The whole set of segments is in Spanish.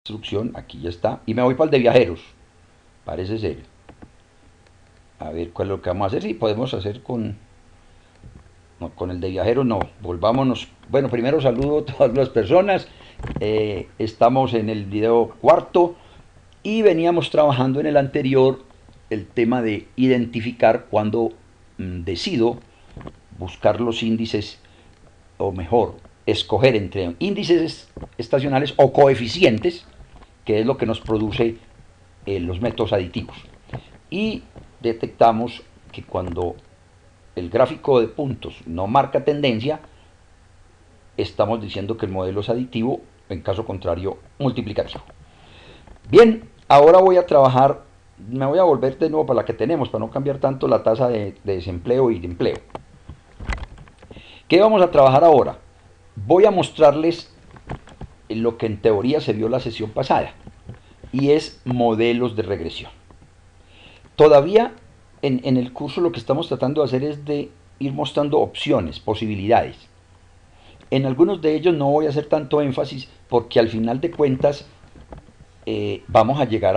instrucción, aquí ya está, y me voy para el de viajeros, parece ser. A ver cuál es lo que vamos a hacer. Sí, podemos hacer con, no, con el de viajeros, no, volvámonos. Bueno, primero saludo a todas las personas. Estamos en el video cuarto y veníamos trabajando en el anterior el tema de identificar cuando decido buscar los índices, o mejor, escoger entre índices estacionales o coeficientes, que es lo que nos produce los métodos aditivos. Y detectamos que cuando el gráfico de puntos no marca tendencia, estamos diciendo que el modelo es aditivo, en caso contrario, multiplicativo. Bien, ahora voy a trabajar, me voy a volver de nuevo para la que tenemos, para no cambiar tanto la tasa de desempleo y de empleo. ¿Qué vamos a trabajar ahora? Voy a mostrarles lo que en teoría se vio la sesión pasada, y es modelos de regresión. Todavía en el curso lo que estamos tratando de hacer es de ir mostrando opciones, posibilidades. En algunos de ellos no voy a hacer tanto énfasis porque al final de cuentas vamos a llegar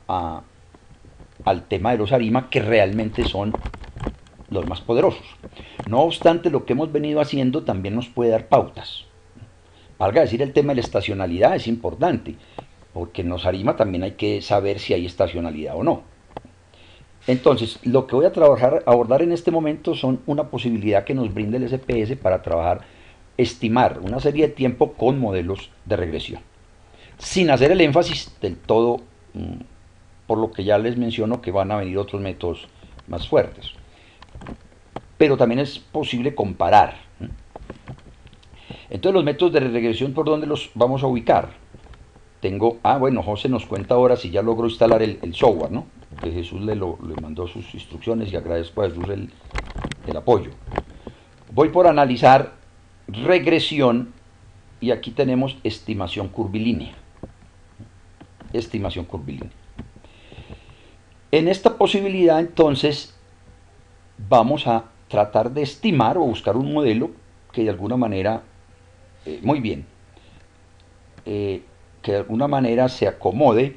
al tema de los ARIMA, que realmente son los más poderosos. No obstante, lo que hemos venido haciendo también nos puede dar pautas. Valga decir, el tema de la estacionalidad es importante, porque en los ARIMA también hay que saber si hay estacionalidad o no. Entonces, lo que voy a abordar en este momento son una posibilidad que nos brinda el SPS para trabajar, estimar una serie de tiempo con modelos de regresión, sin hacer el énfasis del todo, por lo que ya les menciono que van a venir otros métodos más fuertes. Pero también es posible comparar. Entonces, los métodos de regresión, ¿por dónde los vamos a ubicar? Bueno, José nos cuenta ahora si ya logró instalar el software, ¿no? Que Jesús le mandó sus instrucciones, y agradezco a Jesús el apoyo. Voy por analizar regresión, y aquí tenemos estimación curvilínea. Estimación curvilínea. En esta posibilidad, entonces, vamos a tratar de estimar o buscar un modelo que de alguna manera, muy bien, que de alguna manera se acomode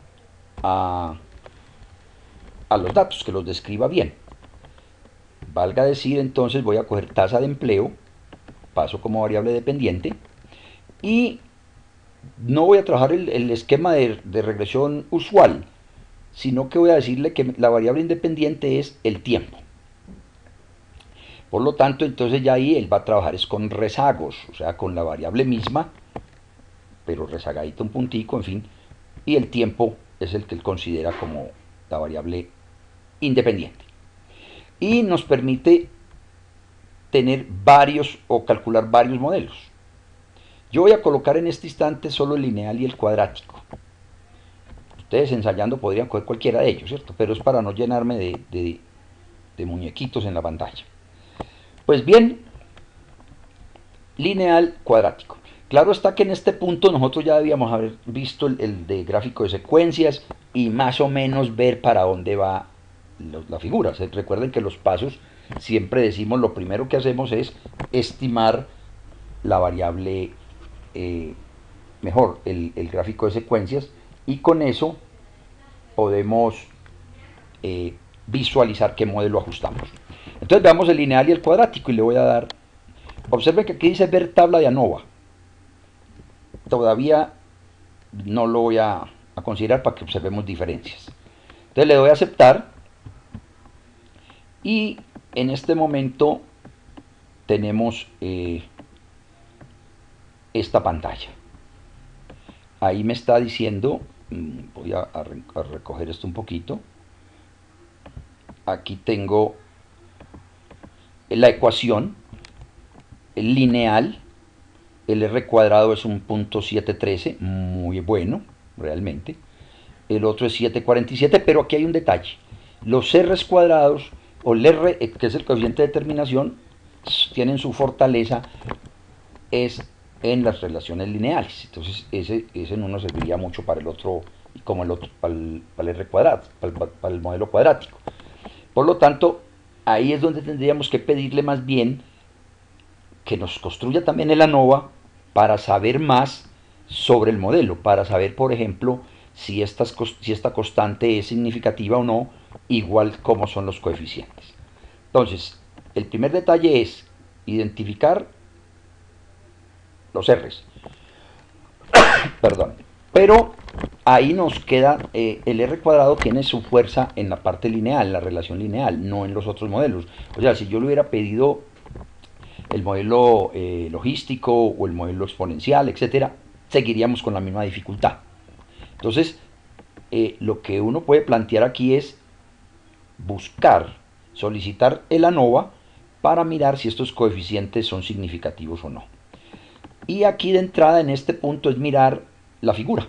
a los datos, que los describa bien. Valga decir, entonces voy a coger tasa de empleo, paso como variable dependiente, y no voy a trabajar el esquema de regresión usual, sino que voy a decirle que la variable independiente es el tiempo. Por lo tanto, entonces ya ahí él va a trabajar es con rezagos, o sea, con la variable misma, pero rezagadita un puntico, en fin, y el tiempo es el que él considera como la variable independiente. Y nos permite tener varios o calcular varios modelos. Yo voy a colocar en este instante solo el lineal y el cuadrático. Ustedes ensayando podrían coger cualquiera de ellos, ¿cierto? Pero es para no llenarme de muñequitos en la pantalla. Pues bien, lineal, cuadrático. Claro está que en este punto nosotros ya debíamos haber visto el de gráfico de secuencias y más o menos ver para dónde va la figura. Recuerden que los pasos, siempre decimos, lo primero que hacemos es estimar la variable, mejor, el gráfico de secuencias, y con eso podemos visualizar qué modelo ajustamos. Entonces veamos el lineal y el cuadrático, y le voy a dar, observen que aquí dice ver tabla de ANOVA. Todavía no lo voy a considerar para que observemos diferencias. Entonces le doy a aceptar, y en este momento tenemos esta pantalla. Ahí me está diciendo, voy a recoger esto un poquito. Aquí tengo la ecuación, el lineal, el r cuadrado es un punto 713, muy bueno, realmente. El otro es 747, pero aquí hay un detalle. Los r's cuadrados, o el r, que es el coeficiente de determinación, tienen su fortaleza es en las relaciones lineales. Entonces ese no nos serviría mucho para el otro, como el otro, para el r cuadrado, para el modelo cuadrático. Por lo tanto, ahí es donde tendríamos que pedirle más bien que nos construya también el ANOVA para saber más sobre el modelo para saber, por ejemplo, si esta constante es significativa o no, igual como son los coeficientes. Entonces, el primer detalle es identificar los R's. Perdón. Pero ahí nos queda, el R cuadrado tiene su fuerza en la parte lineal, en la relación lineal, no en los otros modelos. O sea, si yo le hubiera pedido el modelo logístico o el modelo exponencial, etcétera, seguiríamos con la misma dificultad. Entonces, lo que uno puede plantear aquí es buscar, solicitar el ANOVA para mirar si estos coeficientes son significativos o no. Y aquí de entrada en este punto es mirar la figura.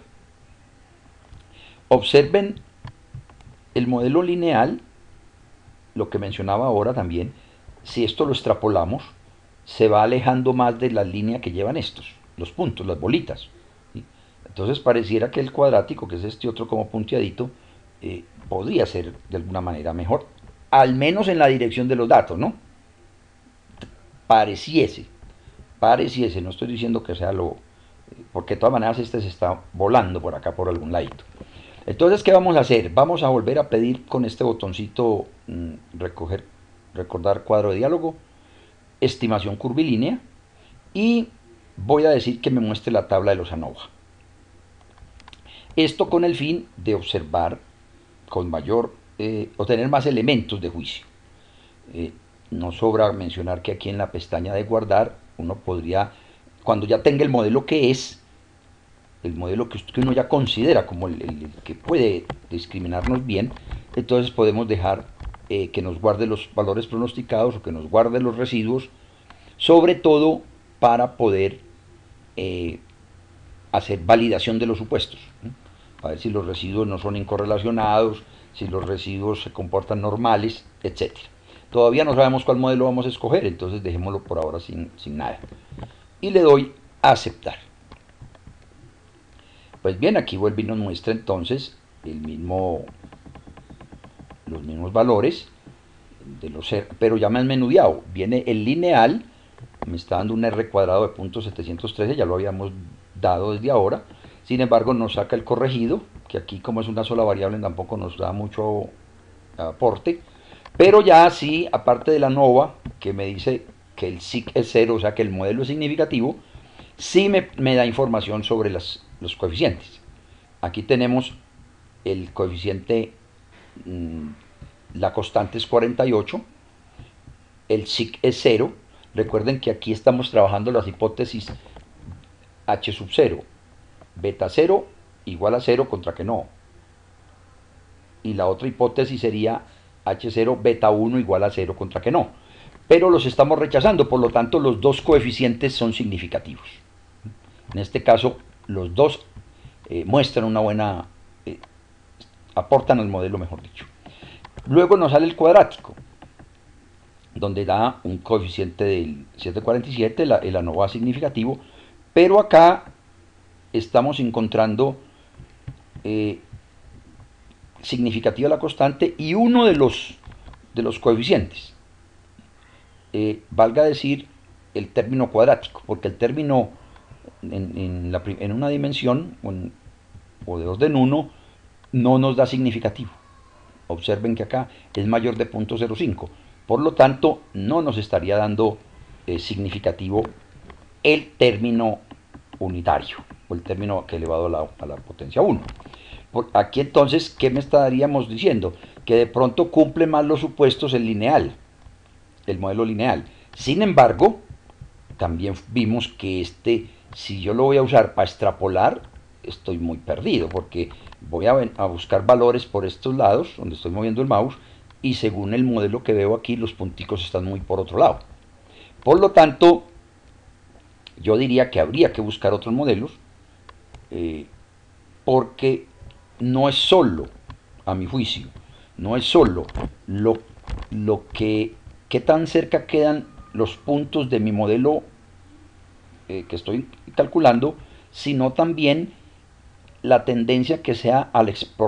Observen el modelo lineal, lo que mencionaba ahora también, si esto lo extrapolamos, se va alejando más de la línea que llevan estos, los puntos, las bolitas. ¿Sí? Entonces pareciera que el cuadrático, que es este otro como punteadito, podría ser de alguna manera mejor, al menos en la dirección de los datos, ¿no? Pareciese, no estoy diciendo que sea lo... porque de todas maneras este se está volando por acá por algún ladito. Entonces, ¿qué vamos a hacer? Vamos a volver a pedir con este botoncito recordar cuadro de diálogo, estimación curvilínea, y voy a decir que me muestre la tabla de los ANOVA. Esto con el fin de observar con mayor, o tener más elementos de juicio. No sobra mencionar que aquí en la pestaña de guardar uno podría, cuando ya tenga el modelo que es, el modelo que uno ya considera como el que puede discriminarnos bien, entonces podemos dejar que nos guarde los valores pronosticados o que nos guarde los residuos, sobre todo para poder hacer validación de los supuestos, ¿no? A ver si los residuos no son incorrelacionados, si los residuos se comportan normales, etc. Todavía no sabemos cuál modelo vamos a escoger, entonces dejémoslo por ahora sin nada. Y le doy a aceptar. Pues bien, aquí vuelve y nos muestra entonces los mismos valores, pero ya más menudeado. Viene el lineal, me está dando un R cuadrado de 0.713, ya lo habíamos dado desde ahora. Sin embargo, nos saca el corregido, que aquí como es una sola variable tampoco nos da mucho aporte. Pero ya sí, aparte de la ANOVA, que me dice que el SIC es 0, o sea que el modelo es significativo, sí me da información sobre los coeficientes. Aquí tenemos el coeficiente, la constante es 48, el SIC es 0. Recuerden que aquí estamos trabajando las hipótesis H sub 0, beta 0 igual a 0 contra que no. Y la otra hipótesis sería H0 beta 1 igual a 0 contra que no. Pero los estamos rechazando, por lo tanto los dos coeficientes son significativos. En este caso, los dos muestran una buena, aportan al modelo, mejor dicho. Luego nos sale el cuadrático, donde da un coeficiente del 747, el ANOVA significativo, pero acá estamos encontrando significativa la constante y uno de los coeficientes. Valga decir el término cuadrático, porque el término en una dimensión o de orden 1 no nos da significativo. Observen que acá es mayor de 0.05, por lo tanto no nos estaría dando significativo el término unitario o el término que elevado a la potencia 1. Aquí entonces, ¿qué me estaríamos diciendo? Que de pronto cumple más los supuestos el lineal, el modelo lineal. Sin embargo, también vimos que si yo lo voy a usar para extrapolar, estoy muy perdido, porque voy a buscar valores por estos lados, donde estoy moviendo el mouse, y según el modelo que veo aquí, los punticos están muy por otro lado. Por lo tanto, yo diría que habría que buscar otros modelos, porque no es solo, a mi juicio, no es solo qué tan cerca quedan los puntos de mi modelo que estoy calculando, sino también la tendencia que sea al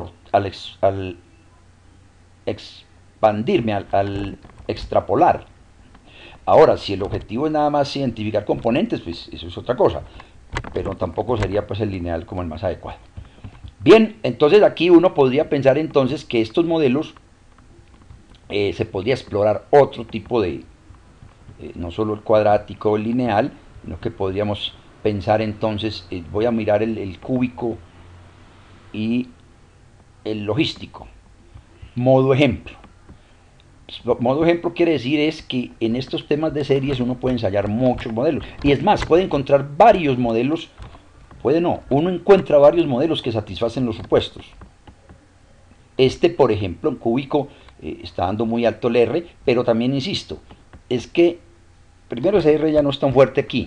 expandirme, al extrapolar. Ahora, si el objetivo es nada más identificar componentes, pues eso es otra cosa. pero tampoco sería pues el lineal como el más adecuado. Bien, entonces aquí uno podría pensar entonces que estos modelos se podría explorar otro tipo de, no solo el cuadrático o el lineal, sino que podríamos pensar entonces, voy a mirar el cúbico y el logístico. Modo ejemplo. Modo ejemplo quiere decir es que en estos temas de series uno puede ensayar muchos modelos. Y es más, puede encontrar varios modelos, puede no, uno encuentra varios modelos que satisfacen los supuestos. Este, por ejemplo, en cúbico está dando muy alto el R, pero también insisto, es que primero ese R ya no es tan fuerte aquí.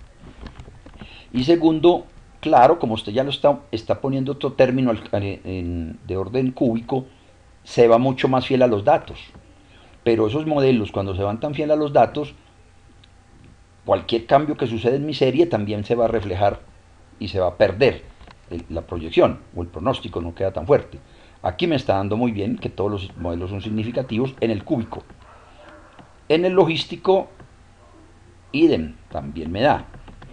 Y segundo, claro, como usted ya lo está poniendo otro término de orden cúbico, se va mucho más fiel a los datos. Pero esos modelos, cuando se van tan fiel a los datos, cualquier cambio que sucede en mi serie también se va a reflejar y se va a perder la proyección o el pronóstico no queda tan fuerte. Aquí me está dando muy bien que todos los modelos son significativos en el cúbico. En el logístico, idem, también me da.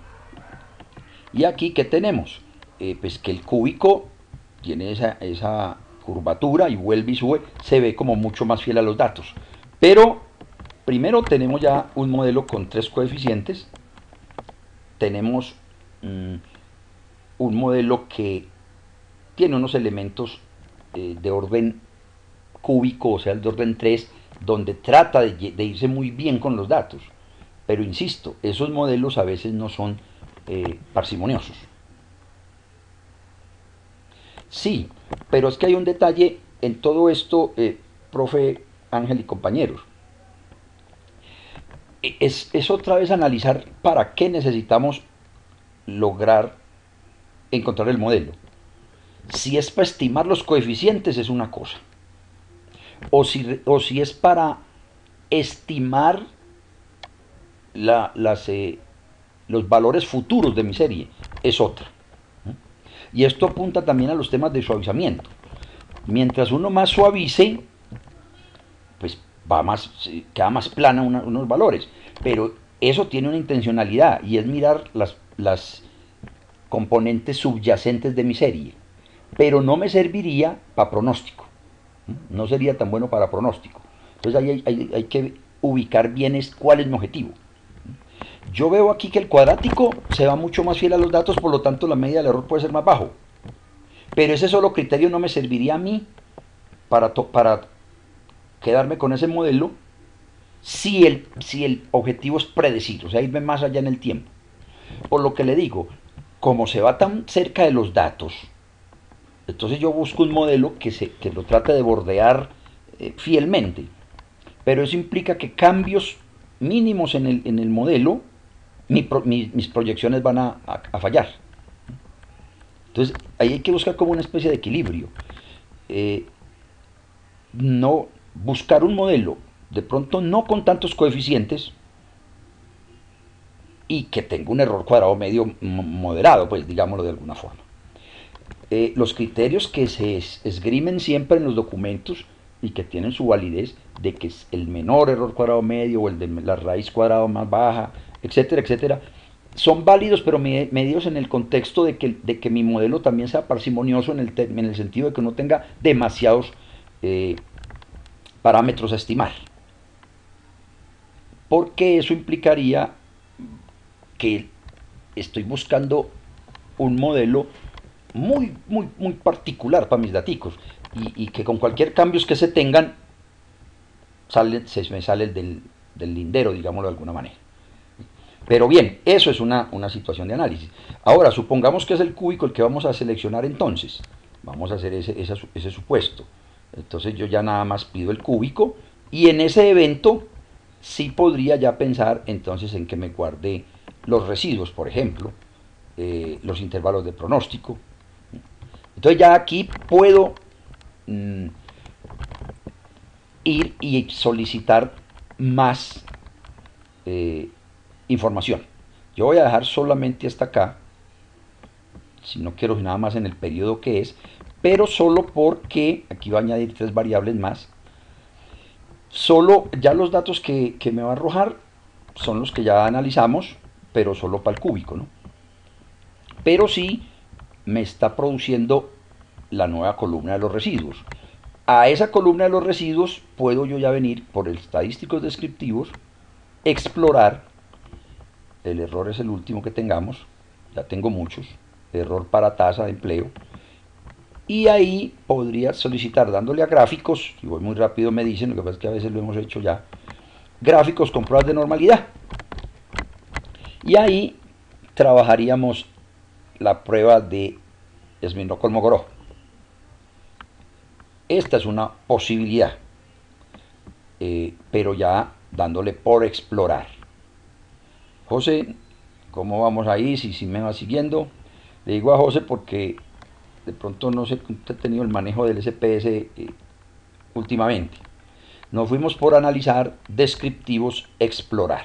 Y aquí, ¿qué tenemos? Pues que el cúbico tiene esa curvatura y vuelve y sube, se ve como mucho más fiel a los datos. Pero primero tenemos ya un modelo con 3 coeficientes. Tenemos un modelo que tiene unos elementos de orden cúbico, o sea, el de orden 3, donde trata de irse muy bien con los datos. Pero insisto, esos modelos a veces no son parsimoniosos. Sí, pero es que hay un detalle en todo esto, profe Ángel y compañeros. Es otra vez analizar para qué necesitamos lograr encontrar el modelo. Si es para estimar los coeficientes es una cosa. O si es para estimar los valores futuros de mi serie, es otra. Y esto apunta también a los temas de suavizamiento. Mientras uno más suavice, pues queda más plana unos valores. Pero eso tiene una intencionalidad y es mirar las componentes subyacentes de mi serie. Pero no me serviría para pronóstico. No sería tan bueno para pronóstico. Entonces ahí hay que ubicar bien cuál es mi objetivo. Yo veo aquí que el cuadrático se va mucho más fiel a los datos, por lo tanto la media del error puede ser más bajo. Pero ese solo criterio no me serviría a mí para quedarme con ese modelo si el objetivo es predecir, o sea, irme más allá en el tiempo. Por lo que le digo, como se va tan cerca de los datos, entonces yo busco un modelo que lo trate de bordear fielmente. Pero eso implica que cambios mínimos en el modelo, mis proyecciones van a fallar. Entonces, ahí hay que buscar como una especie de equilibrio. No buscar un modelo, de pronto no con tantos coeficientes y que tenga un error cuadrado medio moderado, pues digámoslo de alguna forma. Los criterios que se esgrimen siempre en los documentos y que tienen su validez de que es el menor error cuadrado medio o el de la raíz cuadrada más baja, etcétera, etcétera, son válidos, pero medidos en el contexto de que mi modelo también sea parsimonioso en el sentido de que no tenga demasiados parámetros a estimar. Porque eso implicaría que estoy buscando un modelo muy particular para mis daticos y que con cualquier cambios que se tengan se me sale del lindero, digámoslo de alguna manera. Pero bien, eso es una situación de análisis. Ahora, supongamos que es el cúbico el que vamos a seleccionar entonces. Vamos a hacer ese supuesto. Entonces yo ya nada más pido el cúbico y en ese evento sí podría ya pensar entonces en que me guarde los residuos, por ejemplo, los intervalos de pronóstico. Entonces ya aquí puedo ir y solicitar más información. Yo voy a dejar solamente hasta acá, si no quiero nada más en el periodo que es, pero solo porque aquí voy a añadir 3 variables más. Solo ya los datos que me va a arrojar son los que ya analizamos, pero solo para el cúbico, ¿no? pero sí me está produciendo la nueva columna de los residuos. A esa columna de los residuos puedo yo ya venir por estadísticos descriptivos, explorar, el error es el último que tengamos, ya tengo muchos, error para tasa de empleo, y ahí podría solicitar dándole a gráficos, si voy muy rápido me dicen, lo que pasa es que a veces lo hemos hecho ya, gráficos con pruebas de normalidad. Y ahí trabajaríamos la prueba de Smirnov-Kolmogorov. Esta es una posibilidad, pero ya dándole por explorar. José, ¿cómo vamos ahí? Si me va siguiendo. Le digo a José porque de pronto no sé cómo ha tenido el manejo del SPS últimamente. Nos fuimos por analizar descriptivos, explorar.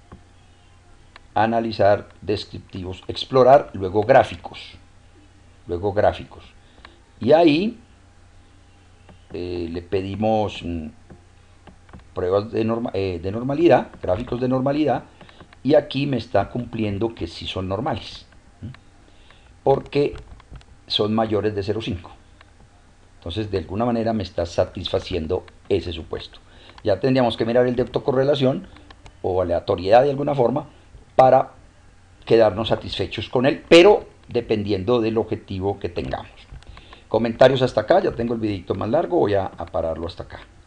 Analizar descriptivos, explorar, luego gráficos. Luego gráficos. Y ahí le pedimos pruebas de normalidad, gráficos de normalidad, y aquí me está cumpliendo que sí son normales, porque son mayores de 0,5. Entonces, de alguna manera me está satisfaciendo ese supuesto. Ya tendríamos que mirar el de autocorrelación o aleatoriedad de alguna forma para quedarnos satisfechos con él, pero dependiendo del objetivo que tengamos. Comentarios hasta acá, ya tengo el videito más largo, voy a pararlo hasta acá.